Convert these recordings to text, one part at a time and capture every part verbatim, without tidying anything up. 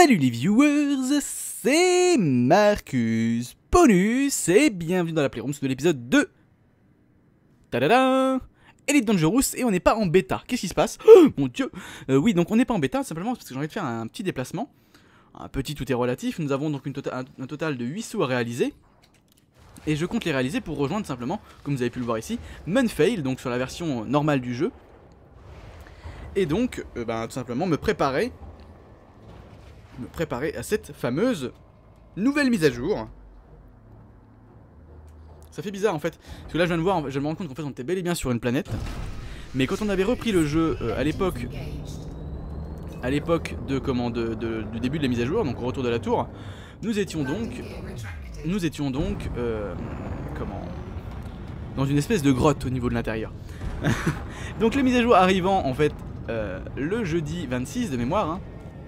Salut les viewers, c'est Marcus Bonus et bienvenue dans la Playroom de l'épisode deux. Tadada, Elite Dangerous et on n'est pas en bêta. Qu'est-ce qui se passe? Oh mon dieu. euh, Oui, donc on n'est pas en bêta simplement parce que j'ai envie de faire un petit déplacement. Un petit, tout est relatif. Nous avons donc une tota un, un total de huit sauts à réaliser. Et je compte les réaliser pour rejoindre simplement, comme vous avez pu le voir ici, Munfail, donc sur la version normale du jeu. Et donc, euh, ben, tout simplement me préparer me préparer à cette fameuse nouvelle mise à jour. Ça fait bizarre en fait, parce que là je viens de voir, je me rends compte qu'en fait on était bel et bien sur une planète. Mais quand on avait repris le jeu euh, à l'époque à l'époque de comment de, de, du début de la mise à jour, donc au retour de la tour, nous étions donc nous étions donc euh, comment dans une espèce de grotte au niveau de l'intérieur. Donc les mises à jour arrivant en fait euh, le jeudi vingt-six de mémoire, hein,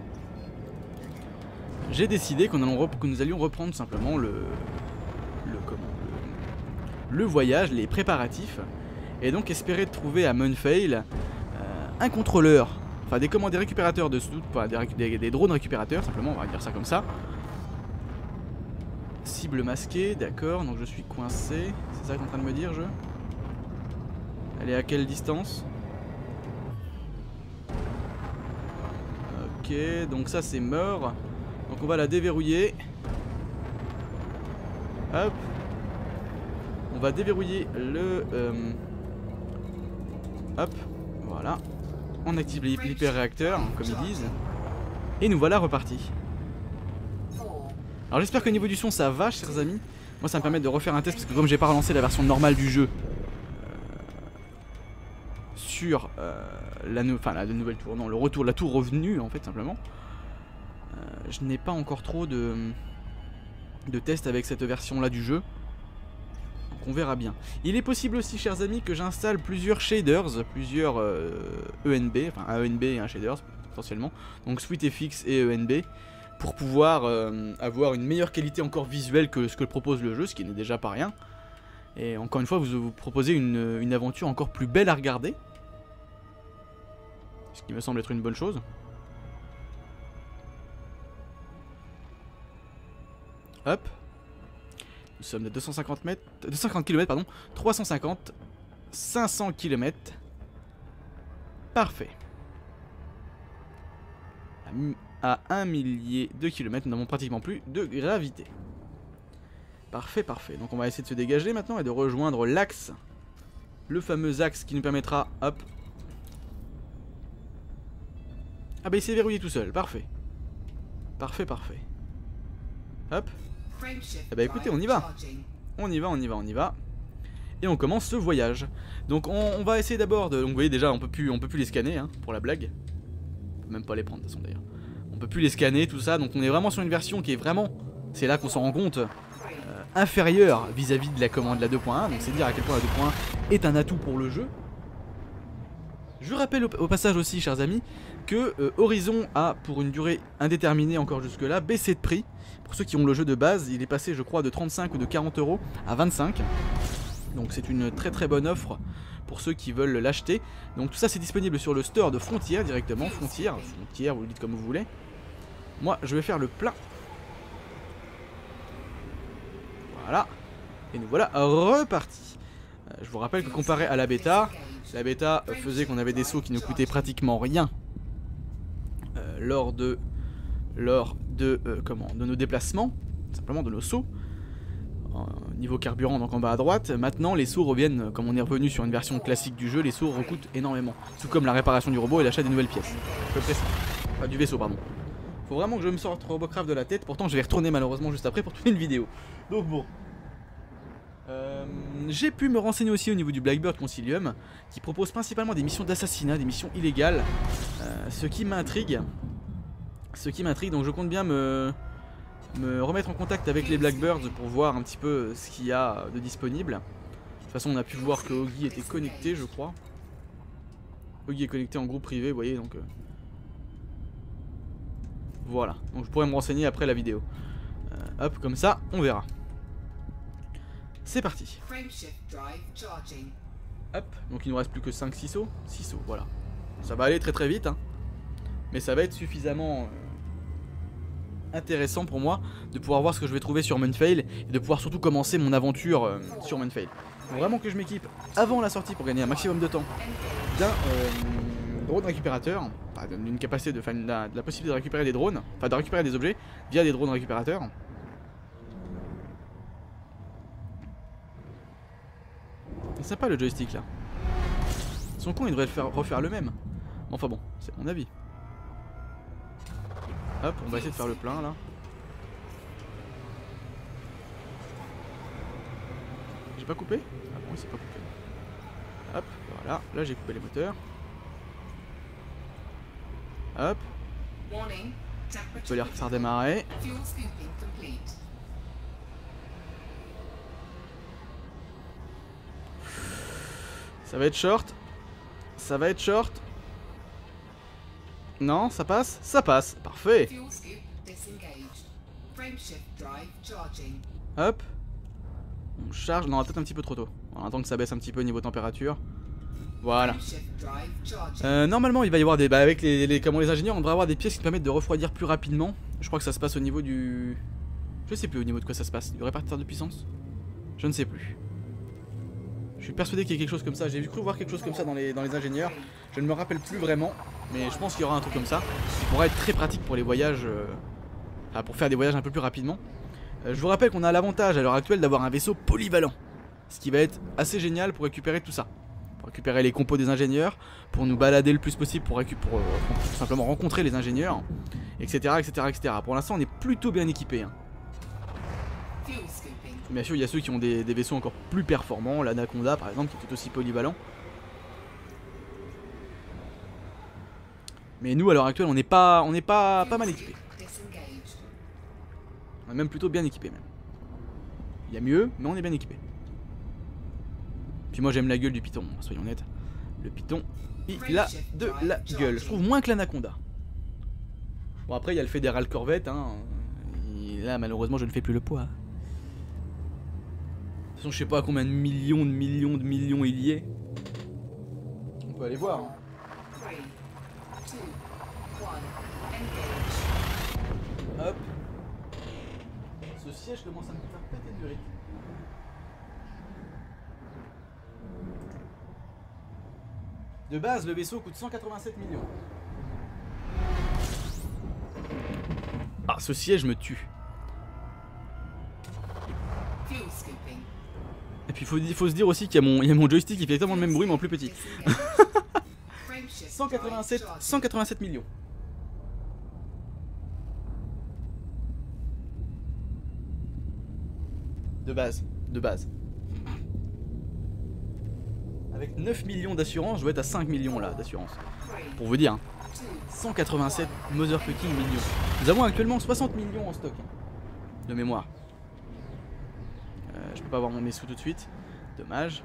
j'ai décidé qu'on allons que nous allions reprendre simplement le le, comment, le le voyage, les préparatifs, et donc espérer trouver à Munfail euh, un contrôleur, enfin des comment des récupérateurs de pas des, des, des drones récupérateurs simplement, on va dire ça comme ça. Cible masquée, d'accord, donc je suis coincé, c'est ça que tu es en train de me dire, je. Elle est à quelle distance? Ok, donc ça c'est mort. Donc on va la déverrouiller. Hop. On va déverrouiller le... Euh... Hop. Voilà. On active l'hyper-réacteur, comme ils disent. Et nous voilà repartis. Alors j'espère qu'au niveau du son ça va, chers amis. Moi ça me permet de refaire un test, parce que comme j'ai pas relancé la version normale du jeu euh, sur euh, la, no enfin, la de nouvelle tour, non, le retour, la tour revenue en fait simplement. Euh, je n'ai pas encore trop de, de tests avec cette version là du jeu. Donc on verra bien. Il est possible aussi, chers amis, que j'installe plusieurs shaders, plusieurs euh, E N B, enfin un E N B et un shaders potentiellement. Donc SweetFX et E N B, pour pouvoir euh, avoir une meilleure qualité encore visuelle que ce que propose le jeu, ce qui n'est déjà pas rien. Et encore une fois, vous vous proposez une, une aventure encore plus belle à regarder. Ce qui me semble être une bonne chose. Hop. Nous sommes à deux cent cinquante mètres, deux cent cinquante kilomètres, pardon, trois cent cinquante, cinq cents kilomètres. Parfait. À un millier de kilomètres, nous n'avons pratiquement plus de gravité. Parfait, parfait. Donc on va essayer de se dégager maintenant et de rejoindre l'axe. Le fameux axe qui nous permettra, hop. Ah bah il s'est verrouillé tout seul, parfait. Parfait, parfait. Hop. Eh bah écoutez, on y va. On y va, on y va, on y va. Et on commence ce voyage. Donc on, on va essayer d'abord de... Donc vous voyez déjà, on peut plus, on peut plus les scanner, hein, pour la blague. On peut même pas les prendre de toute façon d'ailleurs. On peut plus les scanner, tout ça. Donc on est vraiment sur une version qui est vraiment... C'est là qu'on s'en rend compte. Euh, inférieure vis-à-vis de la commande de la deux point un. Donc c'est dire à quel point la deux point un est un atout pour le jeu. Je rappelle au, au passage aussi, chers amis, que euh, Horizon a, pour une durée indéterminée encore jusque là, baissé de prix. Pour ceux qui ont le jeu de base, il est passé je crois de trente-cinq ou de quarante euros à vingt-cinq. Donc c'est une très très bonne offre pour ceux qui veulent l'acheter. Donc tout ça c'est disponible sur le store de Frontier directement. Frontier, Frontier, vous le dites comme vous voulez. Moi je vais faire le plein. Voilà. Et nous voilà repartis. Euh, je vous rappelle que comparé à la bêta, la bêta euh, faisait qu'on avait des sauts qui ne coûtaient pratiquement rien euh, lors de... lors de, euh, comment, de nos déplacements, simplement de nos sauts. Euh, niveau carburant, donc en bas à droite. Maintenant les sauts reviennent, comme on est revenu sur une version classique du jeu, les sauts recoûtent énormément. Tout comme la réparation du robot et l'achat des nouvelles pièces. À peu près ça. Enfin du vaisseau, pardon. Faut vraiment que je me sorte Robocraft de la tête, pourtant je vais retourner malheureusement juste après pour tourner une vidéo. Donc bon. Euh, j'ai pu me renseigner aussi au niveau du Blackbird Concilium, qui propose principalement des missions d'assassinat, des missions illégales. Euh, ce qui m'intrigue. Ce qui m'intrigue, donc je compte bien me, me remettre en contact avec les Blackbirds pour voir un petit peu ce qu'il y a de disponible. De toute façon on a pu voir que Oggy était connecté, je crois. Oggy est connecté en groupe privé, vous voyez, donc... Euh... Voilà, donc je pourrais me renseigner après la vidéo. Euh, hop, comme ça, on verra. C'est parti. Hop, donc il nous reste plus que cinq six sauts. six sauts, voilà. Ça va aller très très vite, hein. Mais ça va être suffisamment... Euh... intéressant pour moi de pouvoir voir ce que je vais trouver sur Munfail et de pouvoir surtout commencer mon aventure euh, sur Munfail. Faut vraiment que je m'équipe avant la sortie pour gagner un maximum de temps d'un euh, drone récupérateur, enfin, d'une capacité de, enfin, de, la, de la possibilité de récupérer des drones, enfin de récupérer des objets via des drones récupérateurs. C'est sympa le joystick là. Son con il devrait le faire, refaire le même. Enfin bon, c'est mon avis. Hop, on va essayer de faire le plein là. J'ai pas coupé? Ah bon, c'est pas coupé. Hop, voilà, là j'ai coupé les moteurs. Hop. On peut les refaire démarrer. Ça va être short. Ça va être short. Non, ça passe? Ça passe. Parfait. Hop. On charge. Non, peut-être un petit peu trop tôt. On attend que ça baisse un petit peu au niveau température. Voilà. Euh, normalement, il va y avoir des... Bah, avec les, les, comment, les ingénieurs, on devrait avoir des pièces qui permettent de refroidir plus rapidement. Je crois que ça se passe au niveau du... Je sais plus au niveau de quoi ça se passe. Du répartiteur de puissance? Je ne sais plus. Je suis persuadé qu'il y a quelque chose comme ça. J'ai cru voir quelque chose comme ça dans les, dans les ingénieurs. Je ne me rappelle plus vraiment. Mais je pense qu'il y aura un truc comme ça. Qui pourrait être très pratique pour les voyages... Euh... Enfin, pour faire des voyages un peu plus rapidement. Euh, je vous rappelle qu'on a l'avantage à l'heure actuelle d'avoir un vaisseau polyvalent. Ce qui va être assez génial pour récupérer tout ça. Pour récupérer les compos des ingénieurs, pour nous balader le plus possible, pour, pour, euh, pour tout simplement rencontrer les ingénieurs, etc, etc, et cetera. Pour l'instant, on est plutôt bien équipé. Hein. Bien sûr, il y a ceux qui ont des, des vaisseaux encore plus performants, l'Anaconda par exemple, qui est tout aussi polyvalent. Mais nous, à l'heure actuelle, on n'est pas, on n'est pas, pas mal équipé. On est même plutôt bien équipé même. Il y a mieux, mais on est bien équipé. Puis moi j'aime la gueule du Python, soyons honnêtes. Le Python, il a de la gueule. Je trouve moins que l'Anaconda. Bon après il y a le Fédéral Corvette, hein. Et là malheureusement je ne fais plus le poids. De toute façon je sais pas à combien de millions de millions de millions il y est. On peut aller voir. Hein. Hop. Ce siège commence à me faire péter du rythme. De base, le vaisseau coûte cent quatre-vingt-sept millions. Ah, ce siège me tue. Et puis il faut, faut se dire aussi qu'il y, y a mon joystick qui fait exactement le même bruit mais en plus petit. cent quatre-vingt-sept, cent quatre-vingt-sept millions. De base, de base. Avec neuf millions d'assurance, je dois être à cinq millions là d'assurance. Pour vous dire, hein. cent quatre-vingt-sept motherfucking millions. Nous avons actuellement soixante millions en stock hein, de mémoire. Euh, je peux pas avoir mon messou tout de suite. Dommage.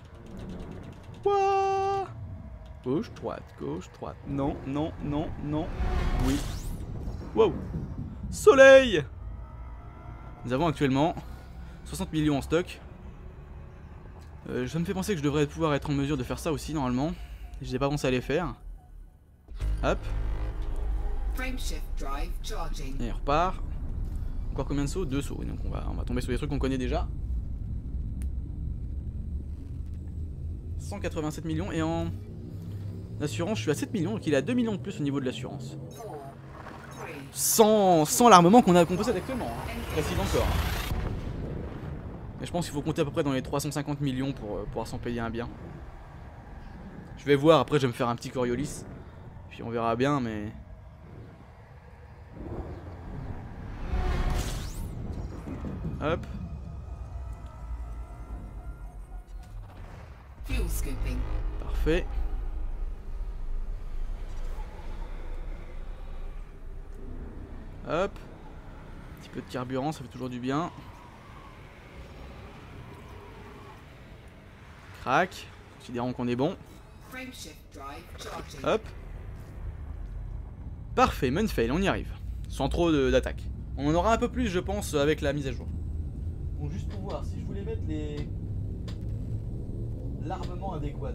Wouah, gauche, droite, gauche, droite. Non, non, non, non. Oui. Wow. Soleil. Nous avons actuellement soixante millions en stock. Euh, ça me fait penser que je devrais pouvoir être en mesure de faire ça aussi normalement. Je n'ai pas pensé à les faire. Hop. Et on repart. Encore combien de sauts? Deux sauts. Donc on va, on va tomber sur des trucs qu'on connaît déjà. cent quatre-vingt-sept millions et en assurance je suis à sept millions, donc il a deux millions de plus au niveau de l'assurance. Sans, sans l'armement qu'on a qu'on possède actuellement. Hein. Je précise encore. Mais je pense qu'il faut compter à peu près dans les trois cent cinquante millions pour euh, pouvoir s'en payer un bien. Je vais voir, après je vais me faire un petit Coriolis. Puis on verra bien, mais... Hop. Parfait. Hop. Un petit peu de carburant, ça fait toujours du bien. Crac, considérons qu'on est bon. Hop. Parfait, Munfail, on y arrive. Sans trop d'attaque. On en aura un peu plus, je pense, avec la mise à jour. Bon, juste pour voir, si je voulais mettre les... l'armement adéquat.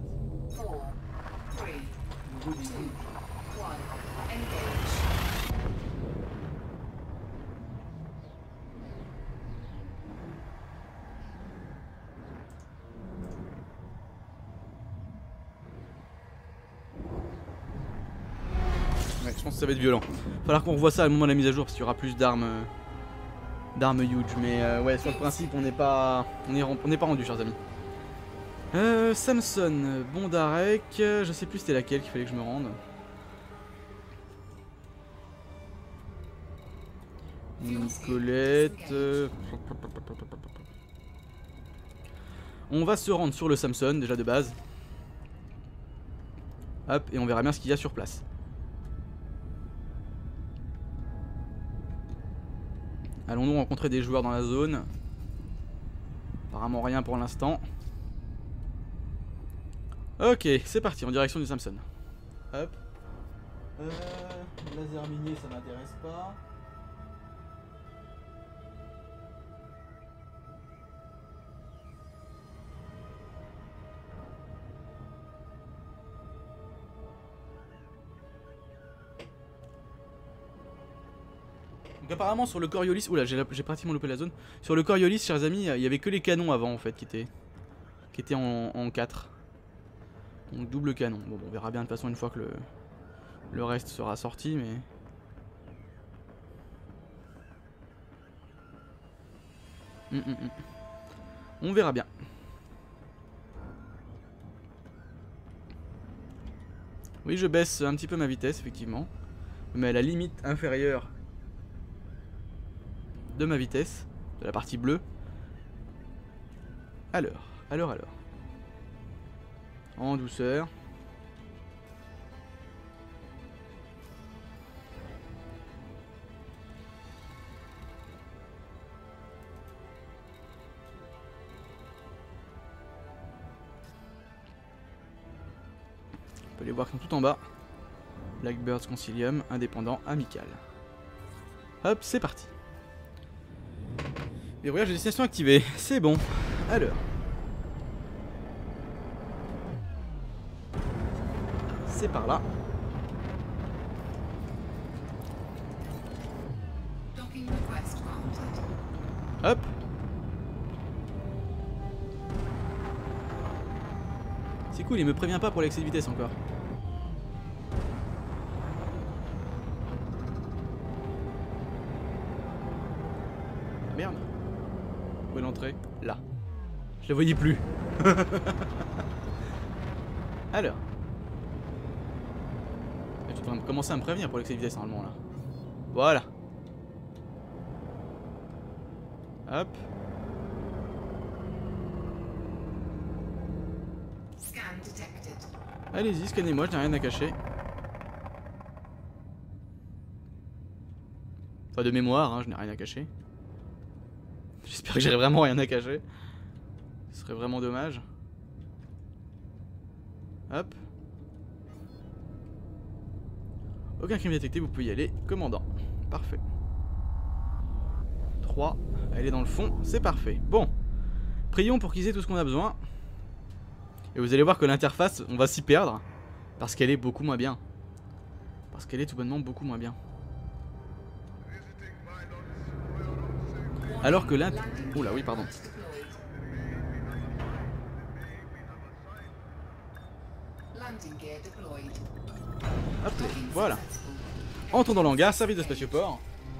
pense que ça va être violent. Falloir qu'on revoie ça à le moment de la mise à jour parce qu'il y aura plus d'armes euh, d'armes huge. Mais euh, ouais, sur le principe, on n'est pas on est, on n'est pas rendu, chers amis. Euh, Samson, Bondarek, je sais plus c'était laquelle qu'il fallait que je me rende. Nicolette. Euh... On va se rendre sur le Samson déjà de base. Hop, et on verra bien ce qu'il y a sur place. Allons-nous rencontrer des joueurs dans la zone? Apparemment rien pour l'instant. Ok, c'est parti, en direction du Samson. Hop. Euh, laser minier, ça m'intéresse pas. Donc apparemment sur le Coriolis, oula j'ai pratiquement loupé la zone. Sur le Coriolis, chers amis, il y avait que les canons avant en fait qui étaient, qui étaient en, en quatre. Donc double canon. Bon, bon on verra bien de toute façon une fois que le, le reste sera sorti, mais... Hum, hum, hum. On verra bien. Oui, je baisse un petit peu ma vitesse, effectivement. Mais à la limite inférieure de ma vitesse, de la partie bleue. Alors, alors, alors. En douceur. On peut les voir qui sont tout en bas. Blackbirds Concilium, indépendant, amical. Hop, c'est parti. Les voyages de destination activés, c'est bon. Alors. C'est par là. Hop. C'est cool, il me prévient pas pour l'excès de vitesse encore. Merde. Où est l'entrée? Là. Je la voyais plus. Alors. Tu dois commencer à me prévenir pour l'excès de vitesse normalement là. Voilà. Hop. Allez-y, scannez-moi, je n'ai rien à cacher. Enfin de mémoire, hein, je n'ai rien à cacher. J'espère que j'aurai vraiment rien à cacher. Ce serait vraiment dommage. Hop. Aucun crime détecté, vous pouvez y aller. Commandant. Parfait. trois. Elle est dans le fond, c'est parfait. Bon. Prions pour qu'ils aient tout ce qu'on a besoin. Et vous allez voir que l'interface, on va s'y perdre. Parce qu'elle est beaucoup moins bien. Parce qu'elle est tout bonnement beaucoup moins bien. Alors que l'int... Oula, oui, pardon. Hop, voilà. Entrons dans l'hangar, service de spatioport.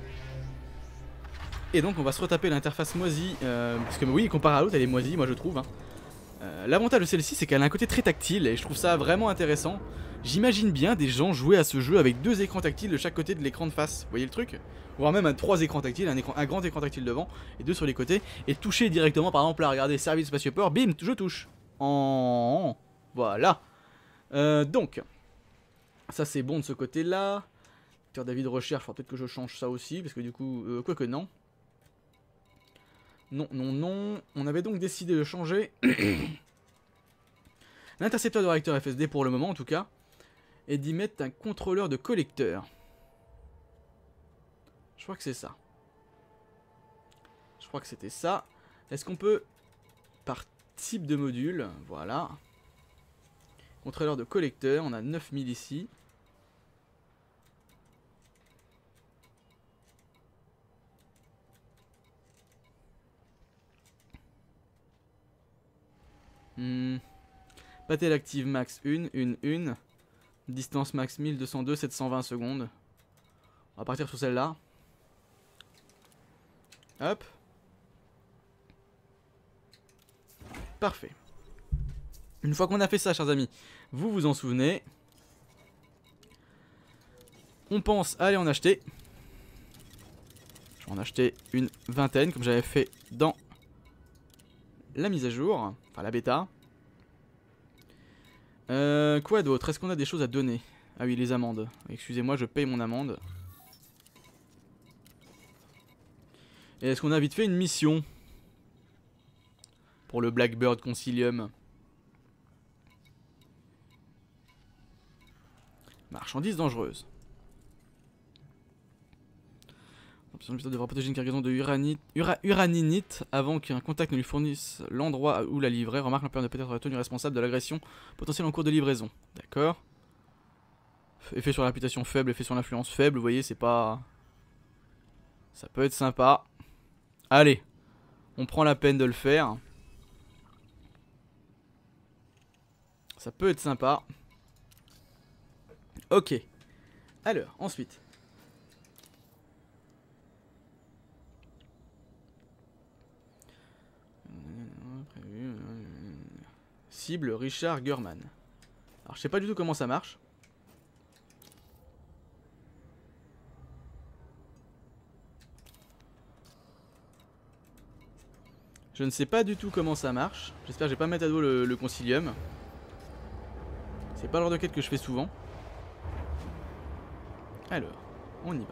Et donc on va se retaper l'interface moisie. Euh, parce que oui, comparé à l'autre, elle est moisie, moi je trouve. Hein. Euh, L'avantage de celle-ci, c'est qu'elle a un côté très tactile. Et je trouve ça vraiment intéressant. J'imagine bien des gens jouer à ce jeu avec deux écrans tactiles de chaque côté de l'écran de face. Vous voyez le truc? Voire même à trois écrans tactiles, un, écran, un grand écran tactile devant et deux sur les côtés. Et toucher directement, par exemple, là, regardez, service de spatioport, bim, je touche. En... Voilà. Euh, donc... Ça c'est bon de ce côté là. D'avis de recherche, il faudra peut-être que je change ça aussi. Parce que du coup, euh, quoi que non. Non, non, non. On avait donc décidé de changer l'intercepteur de réacteur F S D pour le moment en tout cas. Et d'y mettre un contrôleur de collecteur. Je crois que c'est ça. Je crois que c'était ça. Est-ce qu'on peut, par type de module, voilà. Contrôleur de collecteur, on a neuf mille ici. Hmm. Patel active max une, une, une. Distance max mille deux cent deux, sept cent vingt secondes. On va partir sur celle-là. Hop. Parfait. Une fois qu'on a fait ça, chers amis, vous vous en souvenez. On pense à aller en acheter. Je vais en acheter une vingtaine, comme j'avais fait dans la mise à jour. Enfin, la bêta. Euh, quoi d'autre? Est-ce qu'on a des choses à donner? Ah oui, les amendes. Excusez-moi, je paye mon amende. Et est-ce qu'on a vite fait une mission pour le Blackbird Concilium? Marchandise dangereuse. L'opération devra protéger une cargaison de uranite, ura, uraninite avant qu'un contact ne lui fournisse l'endroit où la livrer. Remarque, l'employeur peut être tenu responsable de l'agression potentielle en cours de livraison. D'accord. Effet sur la réputation faible, effet sur l'influence faible. Vous voyez, c'est pas... Ça peut être sympa. Allez, on prend la peine de le faire. Ça peut être sympa. Ok. Alors, ensuite. Cible Richard Gurman. Alors je sais pas du tout comment ça marche. Je ne sais pas du tout comment ça marche. J'espère que je vais pas mettre à dos le, le concilium. C'est pas le genre de quête que je fais souvent. Alors, on y va.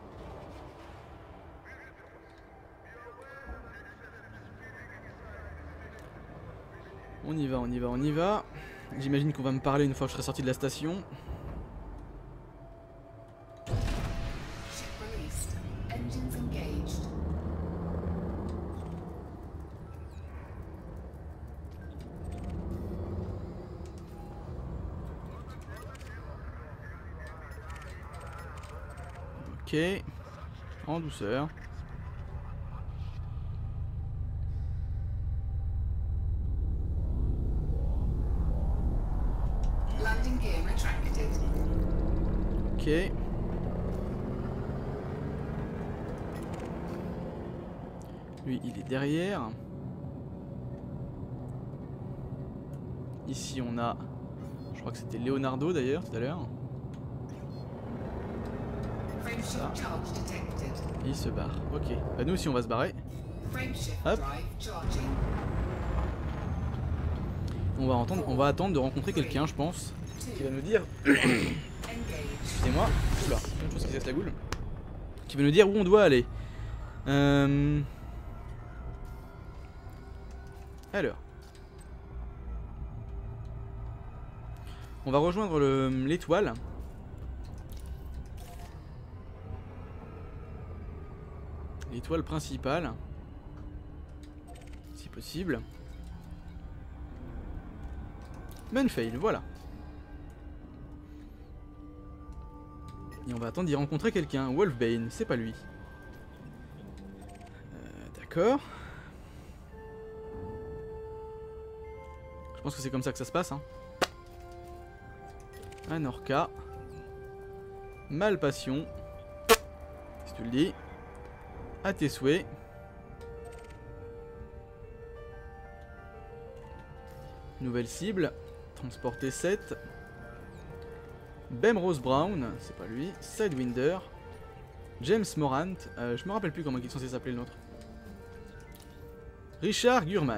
On y va, on y va, on y va. J'imagine qu'on va me parler une fois que je serai sorti de la station. Ok. En douceur. Ok. Lui, il est derrière. Ici, on a... Je crois que c'était Leonardo, d'ailleurs, tout à l'heure. Ah. Il se barre. Ok. Bah, nous aussi, on va se barrer. Hop. On va, entendre, on va attendre de rencontrer quelqu'un, je pense, qui va nous dire... Excusez-moi. Oula, une chose qui se casse la goule. Qui va nous dire où on doit aller. Euh... Alors. On va rejoindre l'étoile. L'étoile principale. Si possible. Munfail, voilà. Et on va attendre d'y rencontrer quelqu'un. Wolfbane, c'est pas lui. Euh, D'accord. Je pense que c'est comme ça que ça se passe. Hein. Anorka. Malpassion. Si tu le dis. À tes souhaits. Nouvelle cible. Transporter sept. Bemrose Brown, c'est pas lui. Sidewinder. James Morant. Euh, je me rappelle plus comment il est censé s'appeler le nôtre. Richard Gurman.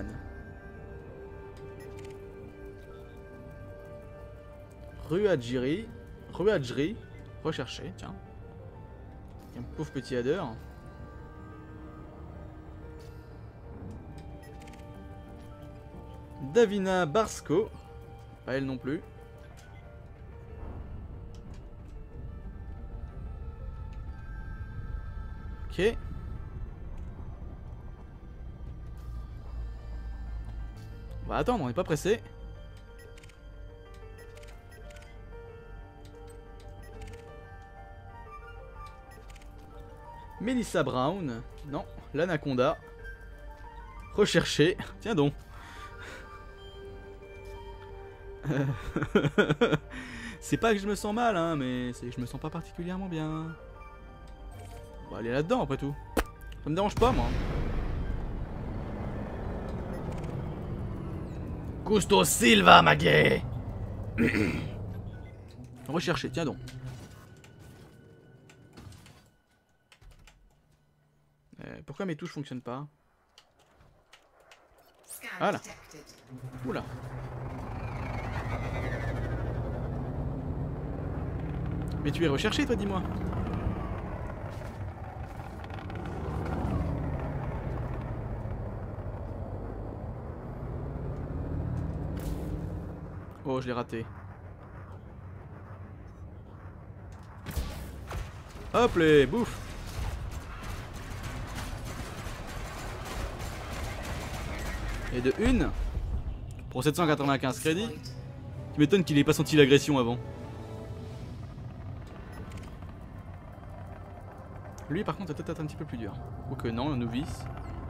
Ruadjiri. Ruadjri. Recherché, tiens. Un pauvre petit adder. Davina Barsko. Pas elle non plus. Ok. On va attendre, on n'est pas pressé. Melissa Brown. Non, l'anaconda. Recherché. Tiens donc. C'est pas que je me sens mal, hein, mais c'est que je me sens pas particulièrement bien. On va aller là-dedans après tout. Ça me dérange pas, moi. Gusto Silva, Maggie. Rechercher, tiens donc. Euh, pourquoi mes touches fonctionnent pas? Voilà. Oula. Mais tu es recherché, toi, dis-moi. Oh, je l'ai raté. Hop les bouffe. Et de une pour sept cent quatre-vingt-quinze crédits. Tu m'étonnes qu'il ait pas senti l'agression avant. Lui par contre c'est peut-être un petit peu plus dur. Ou que non, un novice.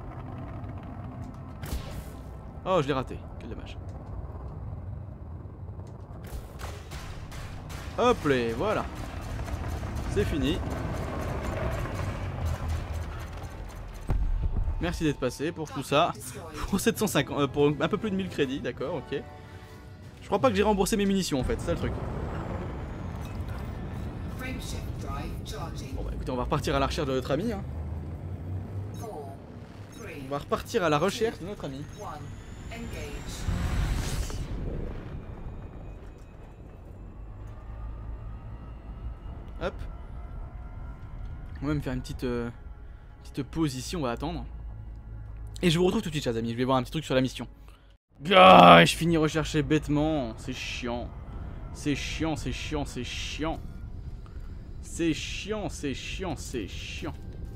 Oh, je l'ai raté, quel dommage. Hop les voilà. C'est fini. Merci d'être passé pour tout ça. Pour sept cent cinquante, euh, pour un peu plus de mille crédits, d'accord, ok. Je crois pas que j'ai remboursé mes munitions en fait, c'est ça le truc. Bon bah écoutez, on va repartir à la recherche de notre ami. Hein. On va repartir à la recherche de notre ami. Hop. On va même faire une petite, euh, petite pause ici, on va attendre. Et je vous retrouve tout de suite, chers amis. Je vais voir un petit truc sur la mission. Ah, je finis rechercher bêtement. C'est chiant. C'est chiant, c'est chiant, c'est chiant. C'est chiant, c'est chiant, c'est chiant.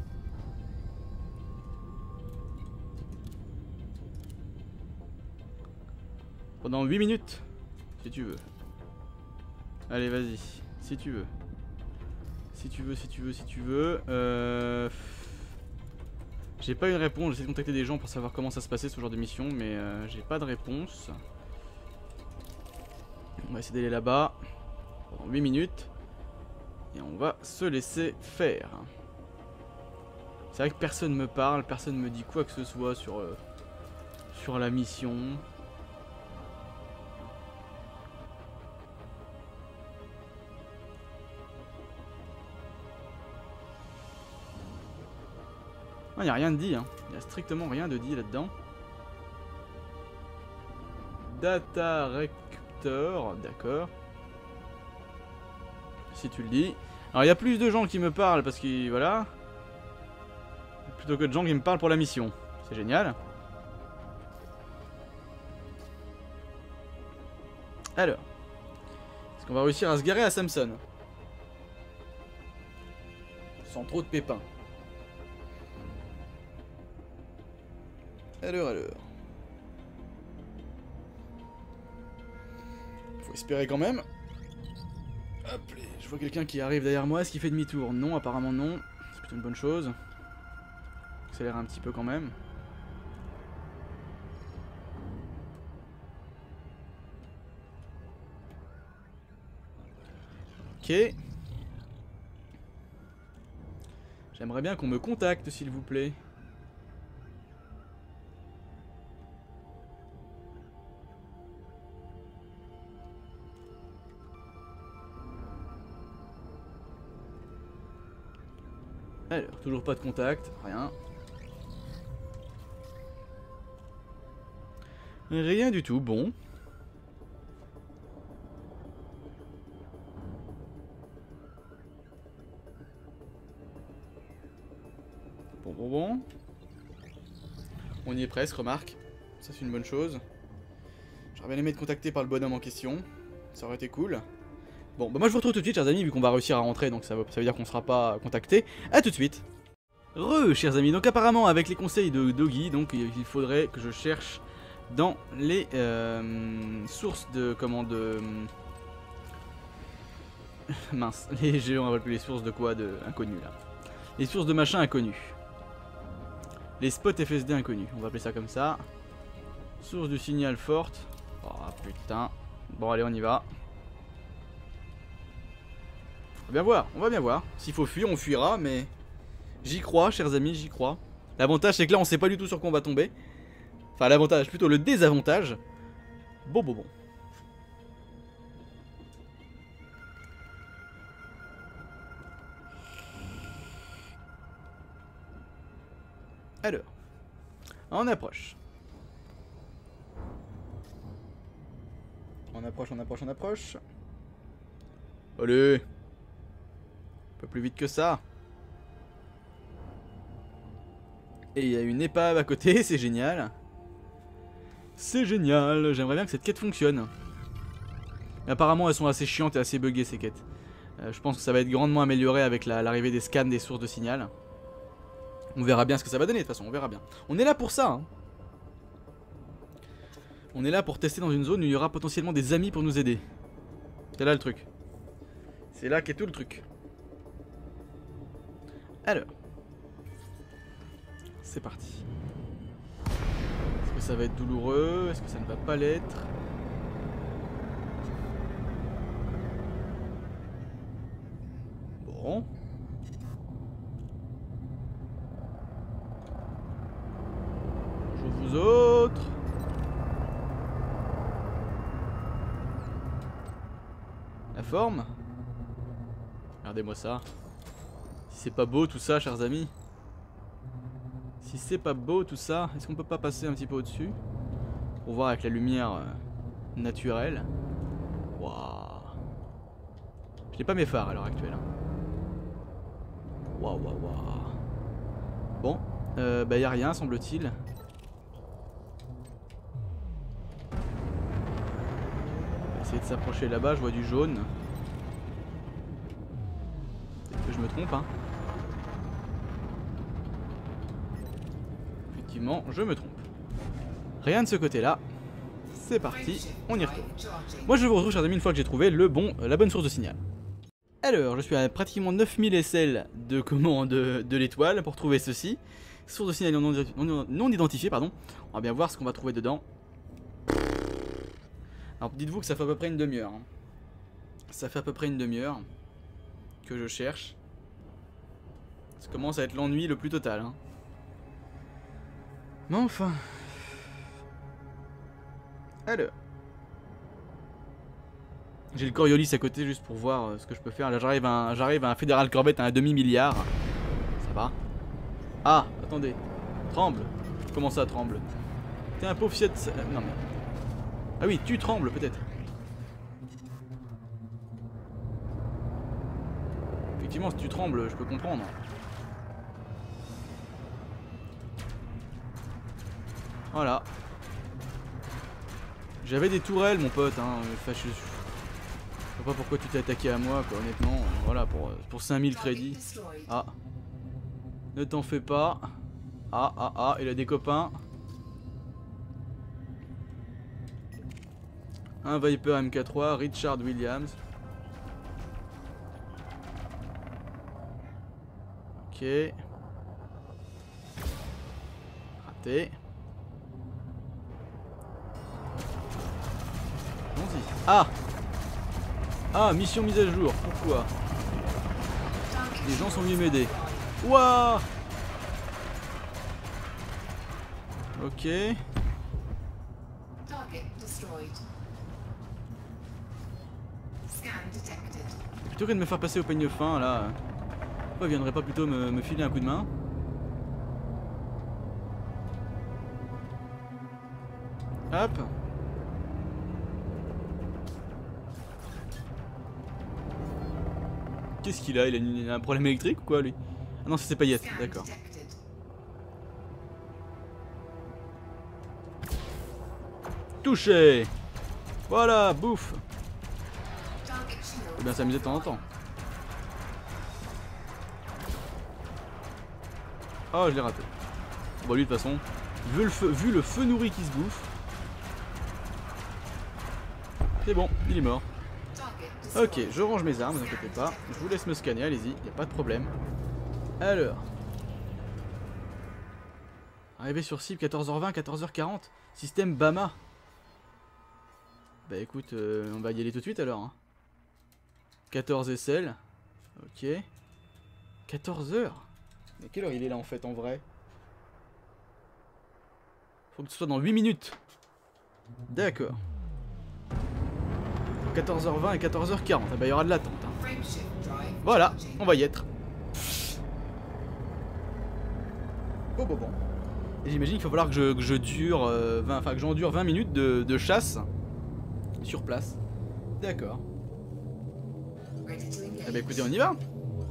Pendant huit minutes, si tu veux. Allez, vas-y, si tu veux. Si tu veux, si tu veux, si tu veux. Euh... J'ai pas eu de réponse, j'essaie de contacter des gens pour savoir comment ça se passait ce genre de mission, mais euh, j'ai pas de réponse. On va essayer d'aller là-bas pendant huit minutes. Et on va se laisser faire. C'est vrai que personne me parle, personne me dit quoi que ce soit sur, euh, sur la mission. Il n'y a rien de dit, hein. Il n'y a strictement rien de dit là-dedans. Data Rector, d'accord. Si tu le dis. Alors il y a plus de gens qui me parlent parce que voilà. Plutôt que de gens qui me parlent pour la mission. C'est génial. Alors. Est-ce qu'on va réussir à se garer à Samson? Sans trop de pépins. Alors, alors. Faut espérer quand même. Hop, je vois quelqu'un qui arrive derrière moi. Est-ce qu'il fait demi-tour? Non, apparemment non. C'est plutôt une bonne chose. Accélère un petit peu quand même. Ok. J'aimerais bien qu'on me contacte, s'il vous plaît. Alors, toujours pas de contact, rien. Rien du tout, bon. Bon, bon, bon. On y est presque, remarque. Ça, c'est une bonne chose. J'aurais bien aimé être contacté par le bonhomme en question. Ça aurait été cool. Bon, bah moi je vous retrouve tout de suite, chers amis, vu qu'on va réussir à rentrer, donc ça veut, ça veut dire qu'on sera pas contacté. A tout de suite. Re, chers amis, donc apparemment avec les conseils de Doggy, donc il faudrait que je cherche dans les euh, sources de comment de mince, les jeux on rappelle plus les sources de quoi, de inconnus là. Les sources de machin inconnus. Les spots F S D inconnus, on va appeler ça comme ça. Source du signal forte. Oh putain. Bon allez, on y va. va bien voir, on va bien voir. S'il faut fuir, on fuira, mais j'y crois, chers amis, j'y crois. L'avantage, c'est que là, on sait pas du tout sur quoi on va tomber. Enfin, l'avantage, plutôt le désavantage. Bon, bon, bon. Alors, on approche. On approche, on approche, on approche. Allez. Un peu plus vite que ça. Et il y a une épave à côté, c'est génial. C'est génial, j'aimerais bien que cette quête fonctionne. Mais apparemment elles sont assez chiantes et assez buggées ces quêtes. Euh, je pense que ça va être grandement amélioré avec l'arrivée la, des scans des sources de signal. On verra bien ce que ça va donner de toute façon, on verra bien. On est là pour ça hein. On est là pour tester dans une zone où il y aura potentiellement des amis pour nous aider. C'est là le truc. C'est là qu'est tout le truc. Alors. C'est parti. Est-ce que ça va être douloureux? Est-ce que ça ne va pas l'être? Bon. Bonjour vous autres. La forme? Regardez-moi ça. Si c'est pas beau tout ça, chers amis. Si c'est pas beau tout ça, est-ce qu'on peut pas passer un petit peu au-dessus pour voir avec la lumière euh, naturelle? Waouh. Je n'ai pas mes phares à l'heure actuelle. Waouh, waouh, waouh. Bon, euh, bah y a rien semble-t-il. On va essayer de s'approcher là-bas, je vois du jaune. Peut-être que je me trompe, hein. Effectivement, je me trompe. Rien de ce côté-là. C'est parti, on y retourne. Moi je vous retrouve chers amis une fois que j'ai trouvé le bon, la bonne source de signal. Alors, je suis à pratiquement neuf mille S L de commande de, de l'étoile pour trouver ceci. Source de signal non, non, non identifiée, pardon. On va bien voir ce qu'on va trouver dedans. Alors dites-vous que ça fait à peu près une demi-heure. Hein. Ça fait à peu près une demi-heure que je cherche. Ça commence à être l'ennui le plus total. Hein. Mais enfin. Alors. J'ai le Coriolis à côté juste pour voir euh, ce que je peux faire. Là j'arrive à, un, j'arrive à un Fédéral Corvette à un demi-milliard. Ça va. Ah, attendez. Tremble. Comment ça tremble? T'es un pauvre fiat. Non mais. Ah oui, tu trembles peut-être. Effectivement, si tu trembles, je peux comprendre. Voilà. J'avais des tourelles, mon pote. Hein. Enfin, je... je sais pas pourquoi tu t'es attaqué à moi, quoi, honnêtement. Voilà, pour, pour cinq mille crédits. Ah. Ne t'en fais pas. Ah, ah, ah, il a des copains. Un Viper M K trois, Richard Williams. Ok. Raté. Allons-y. Ah! Ah, mission mise à jour. Pourquoi? Les gens sont venus m'aider. Ouah! Ok. Plutôt que de me faire passer au peigne fin là, pourquoi il viendrait pas plutôt me, me filer un coup de main? Hop. Qu'est-ce qu'il a? Il a, une, il a un problème électrique ou quoi lui? Ah non, c'est ses paillettes, d'accord. Touché. Voilà, bouffe. Faut bien s'amuser de temps en temps. Oh, je l'ai raté. Bon, lui de toute façon, vu le feu, vu le feu nourri qui se bouffe, c'est bon, il est mort. Ok, je range mes armes, ne vous inquiétez pas. Je vous laisse me scanner, allez-y, y a pas de problème. Alors. Arrivé sur cible, quatorze heures vingt, quatorze heures quarante. Système Bama. Bah écoute, euh, on va y aller tout de suite alors. Hein. quatorze S L. Ok. quatorze heures. Mais quelle heure il est là en fait en vrai? Faut que ce soit dans huit minutes. D'accord. quatorze heures vingt et quatorze heures quarante. Ah bah il y aura de l'attente. Hein. Voilà, on va y être. Bon bon bon. Et j'imagine qu'il va falloir que je, que je dure euh, vingt, enfin que j'endure vingt minutes de, de chasse sur place. D'accord. Ah bah écoutez, on y va.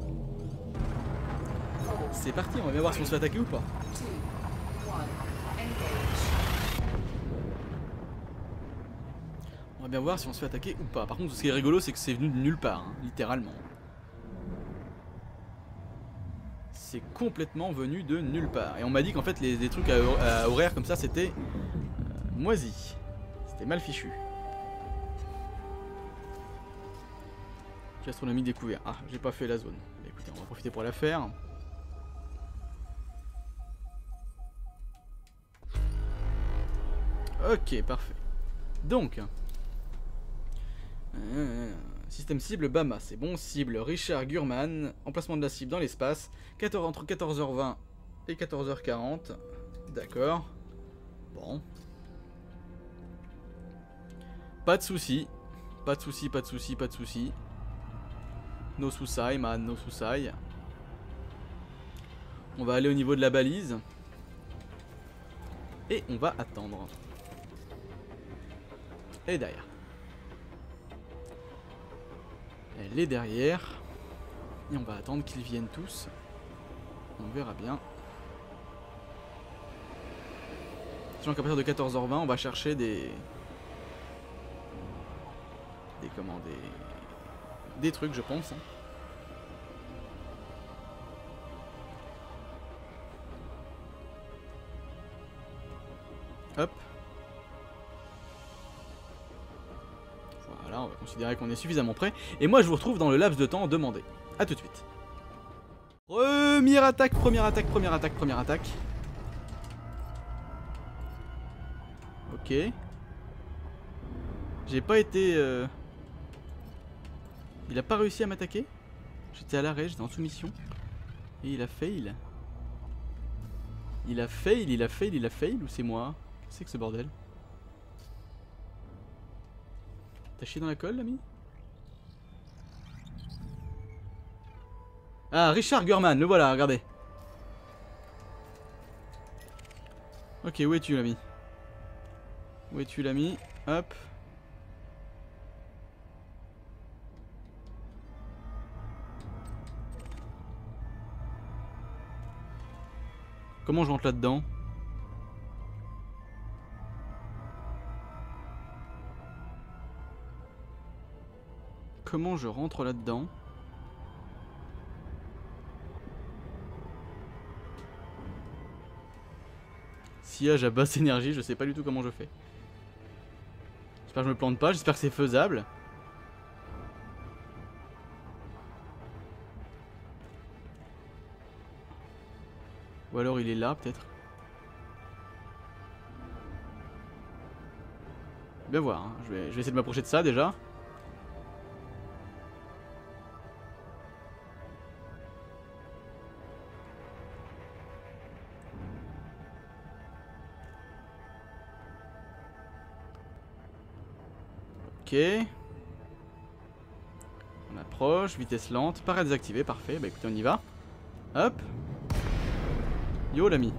C'est parti, on va bien voir si on se fait attaquer ou pas. On va bien voir si on se fait attaquer ou pas. Par contre, ce qui est rigolo, c'est que c'est venu de nulle part, hein, littéralement. C'est complètement venu de nulle part. Et on m'a dit qu'en fait, les, les trucs à, à horaire comme ça, c'était euh, moisi. C'était mal fichu. Astronomie découvert. Ah, j'ai pas fait la zone. Écoutez, on va profiter pour la faire. Ok, parfait. Donc, euh, système cible Bama, c'est bon. Cible Richard Gurman. Emplacement de la cible dans l'espace. Entre quatorze heures vingt et quatorze heures quarante. D'accord. Bon. Pas de soucis. Pas de soucis, pas de soucis, pas de soucis. No Susai, man, no Susai. On va aller au niveau de la balise. Et on va attendre. Elle est derrière. Elle est derrière. Et on va attendre qu'ils viennent tous. On verra bien. Sachant qu'à partir de quatorze heures vingt, on va chercher des... Des comment, des... Des trucs, je pense. Hein. Hop. Voilà, on va considérer qu'on est suffisamment prêt. Et moi, je vous retrouve dans le laps de temps demandé. A tout de suite. Première attaque, première attaque, première attaque, première attaque. Ok. J'ai pas été... Euh... Il a pas réussi à m'attaquer. J'étais à l'arrêt, j'étais en soumission. Et il a fail. Il a fail, il a fail, il a fail, ou c'est moi? Qu'est-ce que c'est que ce bordel? T'as chié dans la colle, l'ami? Ah, Richard Gurman, le voilà, regardez. Ok, où es-tu, l'ami? Où es-tu, l'ami? Hop. Comment je rentre là-dedans? Comment je rentre là-dedans? Sillage à basse énergie, je sais pas du tout comment je fais. J'espère que je me plante pas, j'espère que c'est faisable. Ou alors il est là peut-être. Bien voir, hein. je, vais, je vais essayer de m'approcher de ça déjà. Ok. On approche, vitesse lente, paraît désactivé, parfait. Bah écoutez, on y va. Hop. Yo l'ami.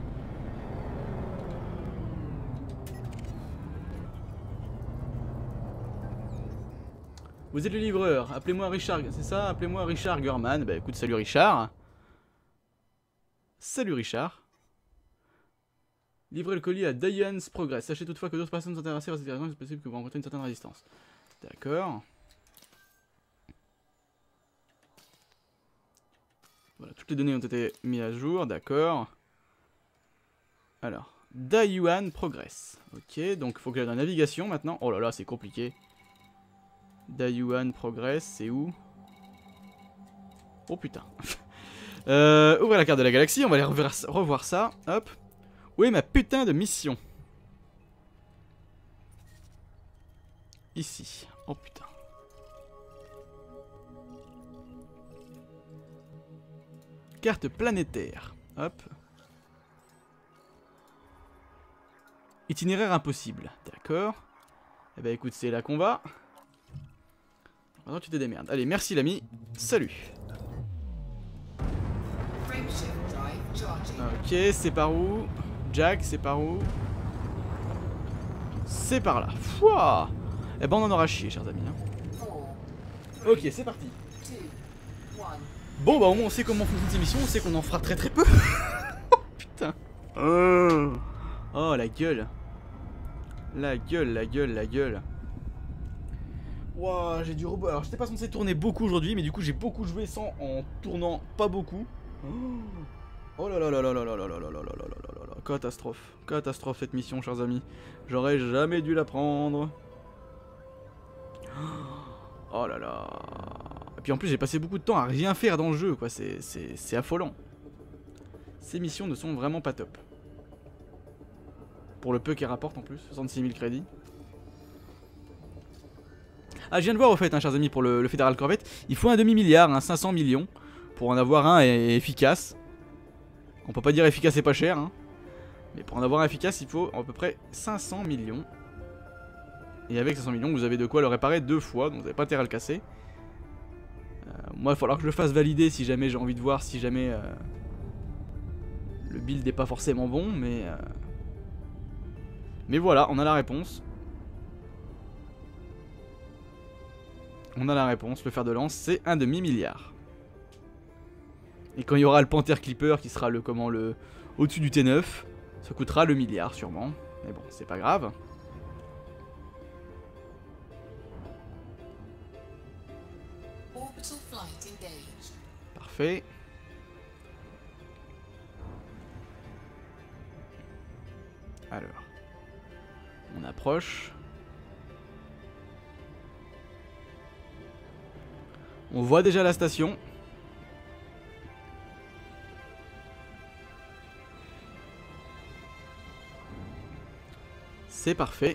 Vous êtes le livreur, appelez-moi Richard, c'est ça? Appelez-moi Richard Gurman. Bah écoute, salut Richard. Salut Richard. Livrez le colis à Diane's Progress. Sachez toutefois que d'autres personnes sont intéressées par cette direction, c'est possible que vous rencontrez une certaine résistance. D'accord. Voilà, toutes les données ont été mises à jour, d'accord. Alors, Dayuan Progress. Ok, donc il faut que j'aille dans la navigation maintenant. Oh là là, c'est compliqué. Dayuan Progress, c'est où? Oh putain. euh, ouvrez la carte de la galaxie, on va aller revoir, revoir ça. Hop. Où est ma putain de mission? Ici. Oh putain. carte planétaire. Hop. Itinéraire impossible. D'accord. Eh ben écoute, c'est là qu'on va. Maintenant tu te démerdes. Allez, merci l'ami. Salut. Ok, c'est par où? Jack, c'est par où? C'est par là. Fouah. Eh ben on en aura chié, chers amis. Hein. Ok, c'est parti. Bon bah au moins on sait comment fonctionne cette émission, on sait qu'on en fera très très peu. Oh putain. Oh. Oh la gueule. La gueule, la gueule, la gueule. Wouah, j'ai du robot. Alors j'étais pas censé tourner beaucoup aujourd'hui, mais du coup j'ai beaucoup joué sans en tournant pas beaucoup. Oh là là là là là là là là là là là là là là. Catastrophe. Catastrophe cette mission, chers amis. J'aurais jamais dû la prendre. Oh là là. Et puis en plus j'ai passé beaucoup de temps à rien faire dans le jeu, quoi. C'est affolant. Ces missions ne sont vraiment pas top. Pour le peu qu'elles rapportent en plus, soixante-six mille crédits. Ah, je viens de voir au fait, hein, chers amis, pour le, le Fédéral Corvette, il faut un demi-milliard, hein, cinq cents millions, pour en avoir un et, et efficace. On peut pas dire efficace et pas cher, hein. Mais pour en avoir un efficace, il faut à peu près cinq cents millions. Et avec cinq cents millions, vous avez de quoi le réparer deux fois, donc vous n'avez pas intérêt à le casser. Euh, moi, il va falloir que je le fasse valider si jamais j'ai envie de voir si jamais euh, le build n'est pas forcément bon, mais... Euh, mais voilà, on a la réponse. On a la réponse, le fer de lance, c'est un demi-milliard. Et quand il y aura le Panther Clipper qui sera le comment le au-dessus du T neuf, ça coûtera le milliard sûrement. Mais bon, c'est pas grave. Parfait. Alors, on approche. On voit déjà la station. C'est parfait.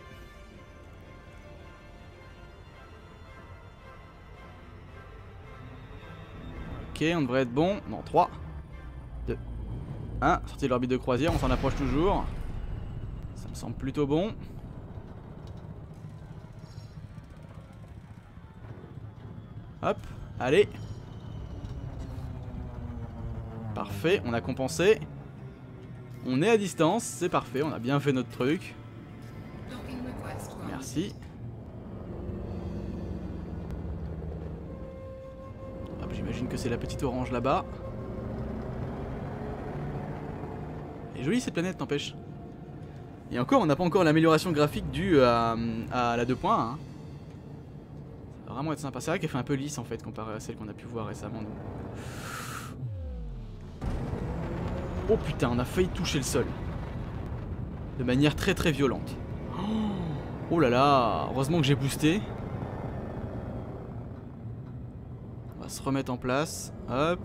Ok, on devrait être bon. Non, trois, deux, un. Sortie de l'orbite de croisière, on s'en approche toujours. Ça me semble plutôt bon. Hop, allez. Parfait, on a compensé. On est à distance, c'est parfait, on a bien fait notre truc. Merci. J'imagine que c'est la petite orange là-bas. Elle est jolie cette planète, n'empêche. Et encore, on n'a pas encore l'amélioration graphique due à, à la deux point un. Hein. Ça va vraiment être sympa. C'est vrai qu'elle fait un peu lisse en fait comparé à celle qu'on a pu voir récemment. Nous. Oh putain, on a failli toucher le sol. De manière très très violente. Oh là là, heureusement que j'ai boosté. On va se remettre en place. Hop.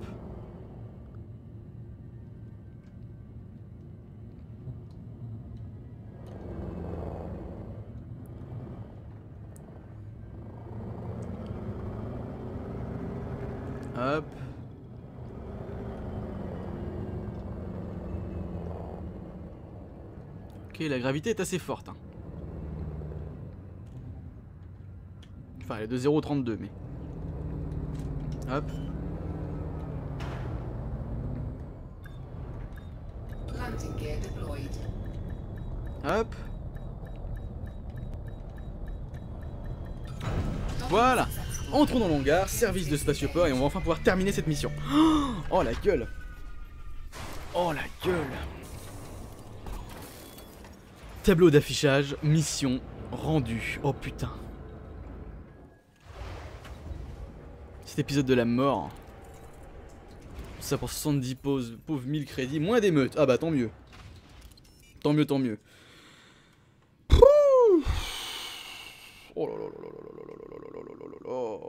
Hop. Ok, la gravité est assez forte. Hein. Enfin, elle est de zéro virgule trente-deux, mais... Hop. Hop. Voilà. Entrons dans l'hangar, service de spatioport, et on va enfin pouvoir terminer cette mission. Oh la gueule. Oh la gueule. Tableau d'affichage, mission rendue. Oh putain. Cet épisode de la mort. Tout ça pour soixante-dix pauses, pauvres mille crédits, moins d'émeutes. Ah bah tant mieux. Tant mieux, tant mieux. Pouh. Oh là là là là là là là là là là là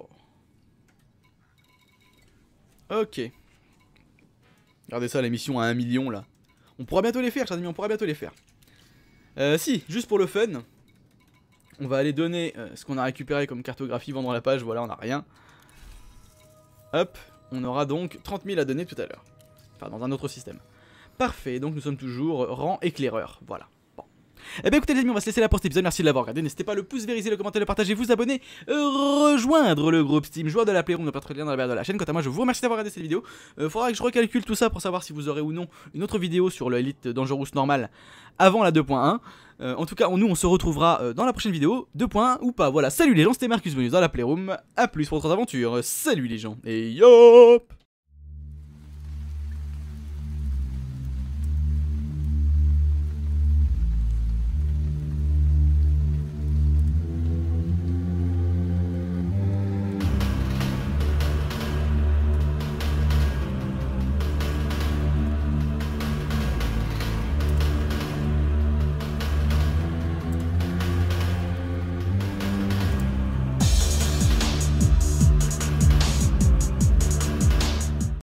là. Ok. Regardez ça, la mission à un million là. On pourra bientôt les faire, chers amis, on pourra bientôt les faire. Euh, si, juste pour le fun, on va aller donner euh, ce qu'on a récupéré comme cartographie, vendre la page, voilà, on n'a rien. Hop, on aura donc trente mille à donner tout à l'heure. Enfin, dans un autre système. Parfait, donc nous sommes toujours rang éclaireur, voilà. Bon. Eh bien écoutez les amis, on va se laisser là pour cet épisode, merci de l'avoir regardé, n'hésitez pas à le pouce vérifier, le commentaire, le partager, vous abonner, euh, rejoindre le groupe Steam, joueur de la Playroom, n'a pas trop de lien dans la barre de la chaîne. Quant à moi, je vous remercie d'avoir regardé cette vidéo, euh, faudra que je recalcule tout ça pour savoir si vous aurez ou non une autre vidéo sur le Elite Dangerous normal avant la deux point un. Euh, en tout cas, nous on se retrouvera euh, dans la prochaine vidéo, deux point un ou pas, voilà, salut les gens, c'était Marcus Bonus dans la Playroom, à plus pour d'autres aventures, salut les gens, et yop.